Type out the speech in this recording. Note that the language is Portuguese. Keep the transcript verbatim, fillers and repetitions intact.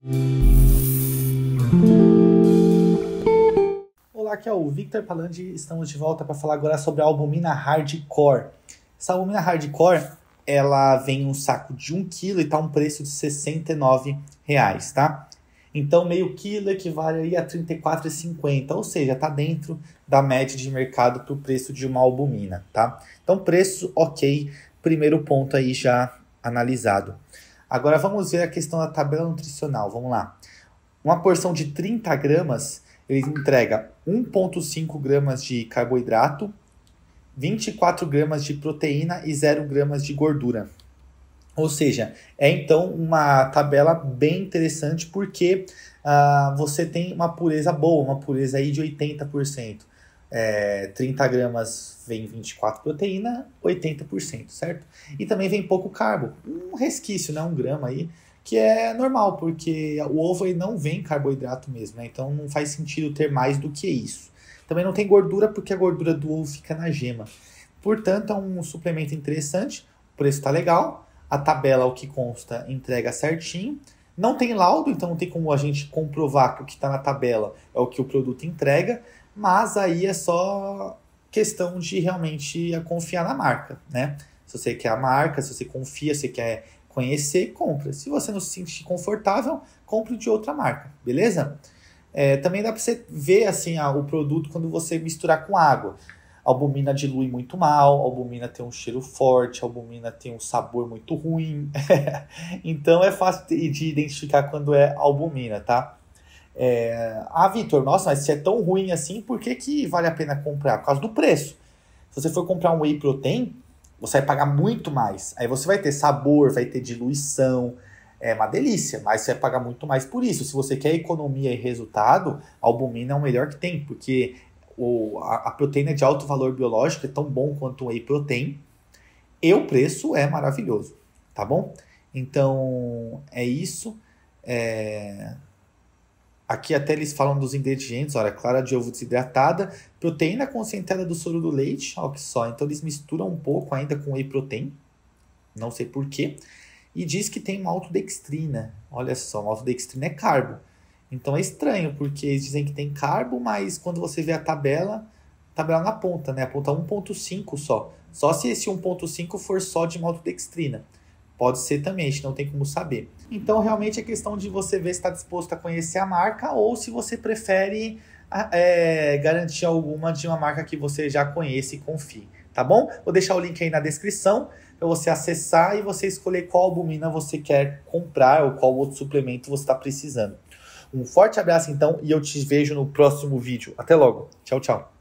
Olá, aqui é o Victor Palandi, estamos de volta para falar agora sobre a albumina hardcore. Essa albumina hardcore, ela vem em um saco de um quilo e tá um preço de sessenta e nove reais, tá? Então meio quilo equivale aí a trinta e quatro reais e cinquenta centavos, ou seja, tá dentro da média de mercado para o preço de uma albumina, tá? Então preço ok, primeiro ponto aí já analisado. Agora vamos ver a questão da tabela nutricional, vamos lá. Uma porção de trinta gramas, ele entrega um vírgula cinco gramas de carboidrato, vinte e quatro gramas de proteína e zero gramas de gordura. Ou seja, é então uma tabela bem interessante porque uh, você tem uma pureza boa, uma pureza aí de oitenta por cento. É, trinta gramas vem vinte e quatro proteína, oitenta por cento, certo? E também vem pouco carbo, um resquício, né, um grama aí, que é normal, porque o ovo ele não vem carboidrato mesmo, né? Então não faz sentido ter mais do que isso. Também não tem gordura, porque a gordura do ovo fica na gema. Portanto, é um suplemento interessante, o preço está legal, a tabela, o que consta, entrega certinho. Não tem laudo, então não tem como a gente comprovar que o que está na tabela é o que o produto entrega, mas aí é só questão de realmente confiar na marca, né? Se você quer a marca, se você confia, se você quer conhecer, compra. Se você não se sentir confortável, compre de outra marca, beleza? É, também dá para você ver assim, ah, o produto quando você misturar com água. A albumina dilui muito mal, a albumina tem um cheiro forte, a albumina tem um sabor muito ruim. Então é fácil de identificar quando é albumina, tá? É... Ah, Vitor, nossa, mas se é tão ruim assim, por que que vale a pena comprar? Por causa do preço. Se você for comprar um whey protein, você vai pagar muito mais. Aí você vai ter sabor, vai ter diluição, é uma delícia, mas você vai pagar muito mais por isso. Se você quer economia e resultado, a albumina é o melhor que tem, porque o, a, a proteína de alto valor biológico é tão bom quanto o whey protein e o preço é maravilhoso, tá bom? Então, é isso. É... Aqui até eles falam dos ingredientes, olha, clara de ovo desidratada, proteína concentrada do soro do leite, olha que só, então eles misturam um pouco ainda com whey protein, não sei porquê, e diz que tem maltodextrina, olha só, maltodextrina é carbo, então é estranho, porque eles dizem que tem carbo, mas quando você vê a tabela, a tabela na ponta, né, aponta um vírgula cinco só, só se esse um vírgula cinco for só de maltodextrina. Pode ser também, a gente não tem como saber. Então, realmente é questão de você ver se está disposto a conhecer a marca ou se você prefere é, garantir alguma de uma marca que você já conhece e confie, tá bom? Vou deixar o link aí na descrição para você acessar e você escolher qual albumina você quer comprar ou qual outro suplemento você está precisando. Um forte abraço, então, e eu te vejo no próximo vídeo. Até logo. Tchau, tchau.